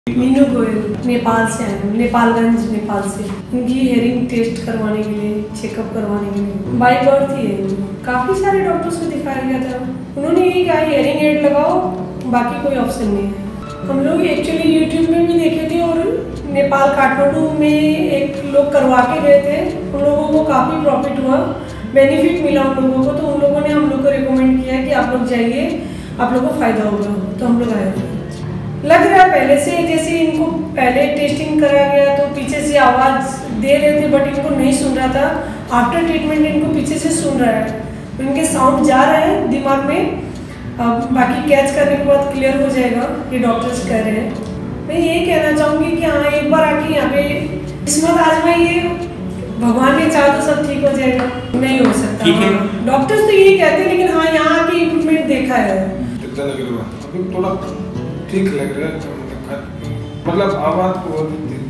मीनू गोयल नेपाल से आए हैं, नेपालगंज नेपाल से। उनकी हेयरिंग टेस्ट करवाने के लिए, चेकअप करवाने के लिए बाई बर्थ ही है। काफ़ी सारे डॉक्टर्स को दिखाया गया था, उन्होंने यही कहा हेयरिंग एड लगाओ, बाकी कोई ऑप्शन नहीं है। हम लोग एक्चुअली यूट्यूब में भी देखे थे और नेपाल काठमांडू में एक लोग करवा के गए थे, उन लोगों को काफ़ी प्रॉफिट हुआ, बेनिफिट मिला उन लोगों को। तो उन लोगों ने हम लोग को रिकमेंड किया कि आप लोग जाइए, आप लोग को फ़ायदा होगा। तो हम लोग आए थे। लग रहा है पहले से, जैसे इनको पहले टेस्टिंग करा गया तो पीछे से आवाज़ दे रहे थे बट इनको नहीं सुन रहा था। आफ्टर ट्रीटमेंट इनको पीछे से सुन रहा है, इनके साउंड जा रहे हैं दिमाग में। अब बाकी कैच करने के बाद क्लियर हो जाएगा, ये डॉक्टर्स कह रहे हैं। मैं यही कहना चाहूँगी कि हाँ, एक बार आके यहाँ पे किस्मत आजमाइए, भगवान ने चाहा तो सब ठीक हो जाएगा। नहीं हो सकता, हाँ। डॉक्टर्स तो यही कहते हैं, लेकिन हाँ यहाँ आके इम्प्रूवमेंट देखा है। थोड़ा ठीक लग रहा है, मतलब आवाज़ को